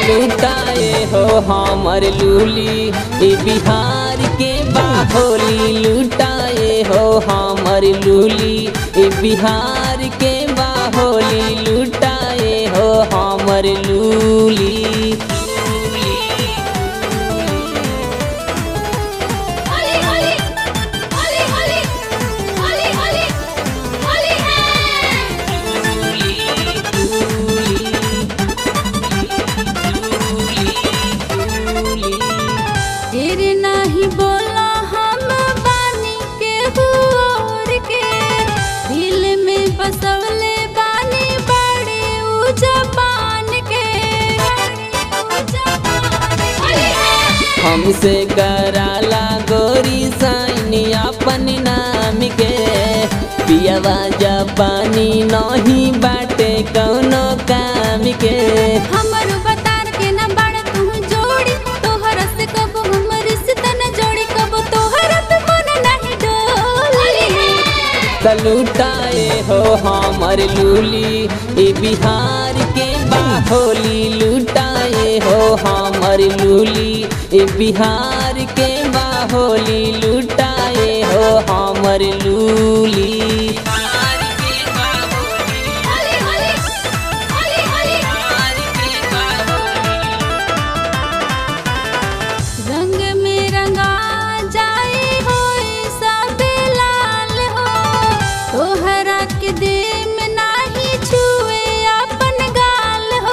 लुटाए हो हमर लूली ई बिहार के बाहोली लुटाए हो हमर लूली ई बिहार के बाहोली लुटाए हो हमर लूली। हमसे कराला गोरी साइनी अपन नाम के पियावा जापानी नहीं बाटे कौनो काम के। हमरो बतार के ना बाड़ तू जोड़ी तोहरा से कब हमर रिश्ता न जोड़ी कब तोहरा पे मन नहीं डोली। लुटाए हो हमर लूली ई बिहार के बाहोली लुटाए हो हमर लूली ई बिहार के बाहोली लुटाए हो हमर लूली। रंग में रंगा जाए हो सब लाल हो तोहरा के देम नाही छुए अपन गाल हो।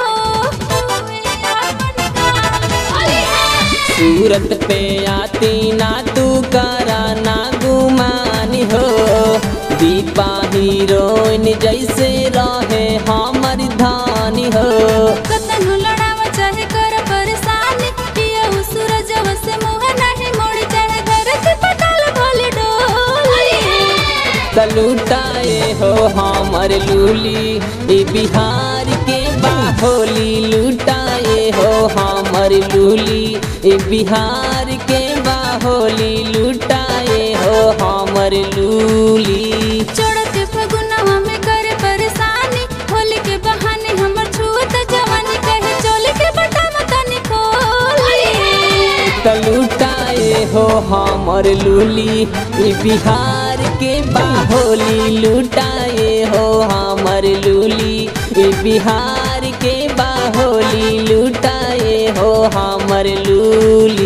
सूरत पे आती ना तू करा ना गुमानी हो दीपा हीरोइन जैसे रहे हमर धानी हो। कतनु लड़ावा चाहे कर परेशानी पिया सूरजवा से मुँह नहीं मोड़ी चाहे घर के पताल भोली डोली। लुटाए हो हमर लूली ई बिहार के बाहोली लुटाए हो हमर लूली ई बिहार के बाहोली लुटाए हो हमर लूली। चढ़ते फगुनवा में करे परेशानी होली के बहाने हमर छुअत जवानी कहे चोली के बटन तनी खोली। लुटाए हो हमर लूली ई बिहार के बाहोली लुटाए हो हमर लूली ई बिहार के बाहोली लुटाए हो हमर लूली।